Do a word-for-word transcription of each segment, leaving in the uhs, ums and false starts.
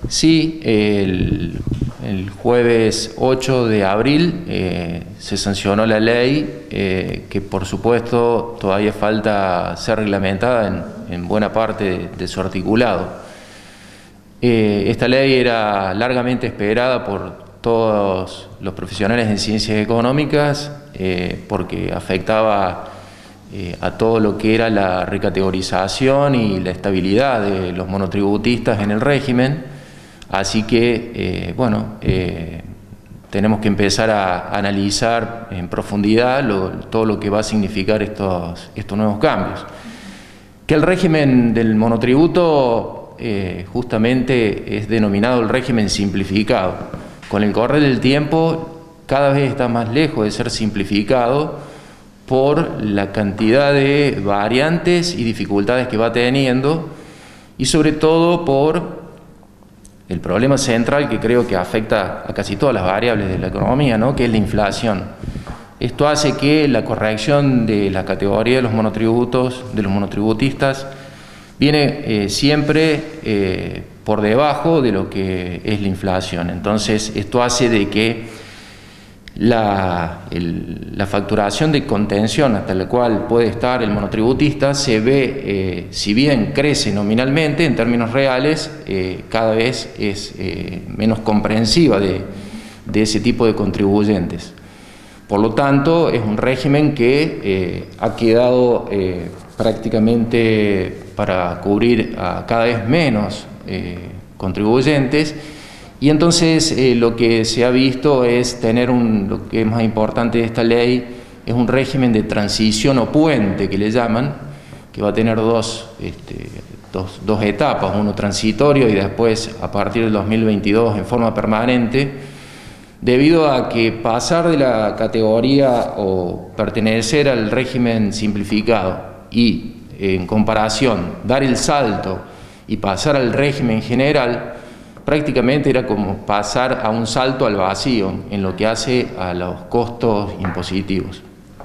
Sí, el, el jueves ocho de abril eh, se sancionó la ley eh, que por supuesto todavía falta ser reglamentada en, en buena parte de, de su articulado. Eh, esta ley era largamente esperada por todos los profesionales en ciencias económicas eh, porque afectaba eh, a todo lo que era la recategorización y la estabilidad de los monotributistas en el régimen. Así que, eh, bueno, eh, tenemos que empezar a analizar en profundidad lo, todo lo que va a significar estos, estos nuevos cambios. Que el régimen del monotributo eh, justamente es denominado el régimen simplificado. Con el correr del tiempo cada vez está más lejos de ser simplificado por la cantidad de variantes y dificultades que va teniendo y sobre todo por el problema central que creo que afecta a casi todas las variables de la economía, ¿no? Que es la inflación. Esto hace que la corrección de la categoría de los monotributos, de los monotributistas, viene eh, siempre eh, por debajo de lo que es la inflación. Entonces, esto hace de que la, el, la facturación de contención hasta la cual puede estar el monotributista se ve, eh, si bien crece nominalmente, en términos reales, eh, cada vez es eh, menos comprensiva de, de ese tipo de contribuyentes. Por lo tanto, es un régimen que eh, ha quedado eh, prácticamente para cubrir a cada vez menos eh, contribuyentes. Y entonces eh, lo que se ha visto es tener un, lo que es más importante de esta ley, es un régimen de transición o puente que le llaman, que va a tener dos, este, dos, dos etapas, uno transitorio y después a partir del dos mil veintidós en forma permanente, debido a que pasar de la categoría o pertenecer al régimen simplificado y en comparación dar el salto y pasar al régimen general, prácticamente era como pasar a un salto al vacío en lo que hace a los costos impositivos.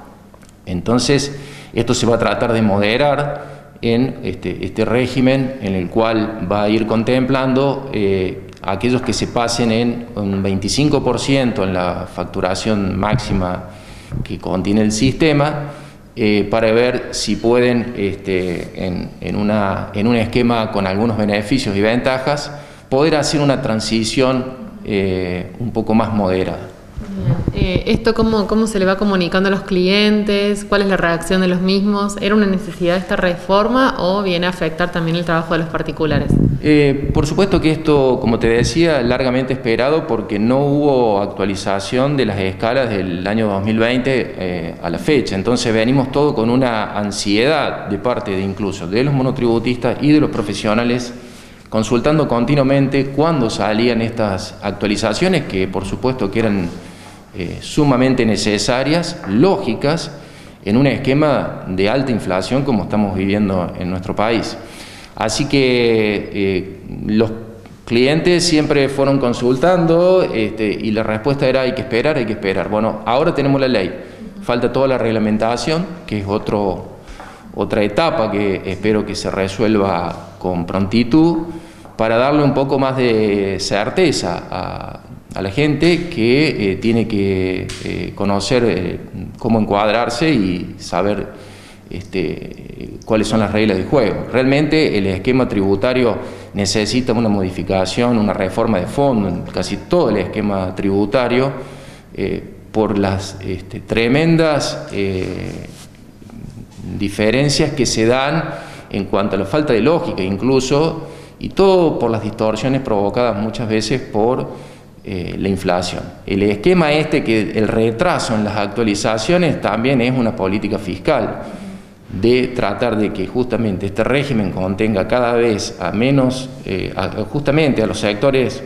Entonces, esto se va a tratar de moderar en este, este régimen en el cual va a ir contemplando eh, aquellos que se pasen en un veinticinco por ciento en la facturación máxima que contiene el sistema, eh, para ver si pueden, este, en, en, una, en un esquema con algunos beneficios y ventajas, poder hacer una transición eh, un poco más moderada. Eh, ¿Esto cómo, cómo se le va comunicando a los clientes? ¿Cuál es la reacción de los mismos? ¿Era una necesidad esta reforma o viene a afectar también el trabajo de los particulares? Eh, por supuesto que esto, como te decía, largamente esperado porque no hubo actualización de las escalas del año dos mil veinte eh, a la fecha. Entonces venimos todo con una ansiedad de parte de incluso de los monotributistas y de los profesionales, consultando continuamente cuándo salían estas actualizaciones que por supuesto que eran eh, sumamente necesarias, lógicas, en un esquema de alta inflación como estamos viviendo en nuestro país. Así que eh, los clientes siempre fueron consultando este, y la respuesta era hay que esperar, hay que esperar. Bueno, ahora tenemos la ley, falta toda la reglamentación, que es otro, otra etapa que espero que se resuelva con prontitud, para darle un poco más de certeza a, a la gente que eh, tiene que eh, conocer eh, cómo encuadrarse y saber este, cuáles son las reglas de juego. Realmente el esquema tributario necesita una modificación, una reforma de fondo en casi todo el esquema tributario eh, por las este, tremendas eh, diferencias que se dan en cuanto a la falta de lógica incluso, y todo por las distorsiones provocadas muchas veces por eh, la inflación. El esquema este, que el retraso en las actualizaciones también es una política fiscal, de tratar de que justamente este régimen contenga cada vez a menos, eh, a, justamente a los sectores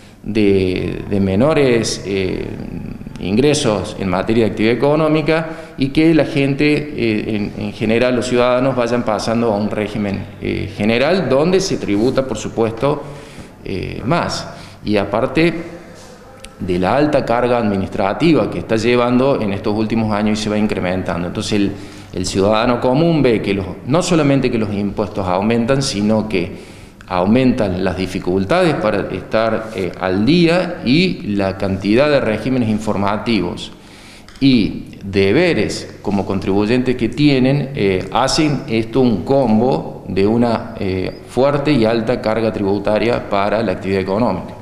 de, de menores eh, ingresos en materia de actividad económica y que la gente, eh, en, en general los ciudadanos, vayan pasando a un régimen eh, general donde se tributa, por supuesto, eh, más. Y aparte de la alta carga administrativa que está llevando en estos últimos años y se va incrementando. Entonces el, el ciudadano común ve que los, no solamente que los impuestos aumentan, sino que aumentan las dificultades para estar eh, al día y la cantidad de regímenes informativos y deberes como contribuyentes que tienen, eh, hacen esto un combo de una eh, fuerte y alta carga tributaria para la actividad económica.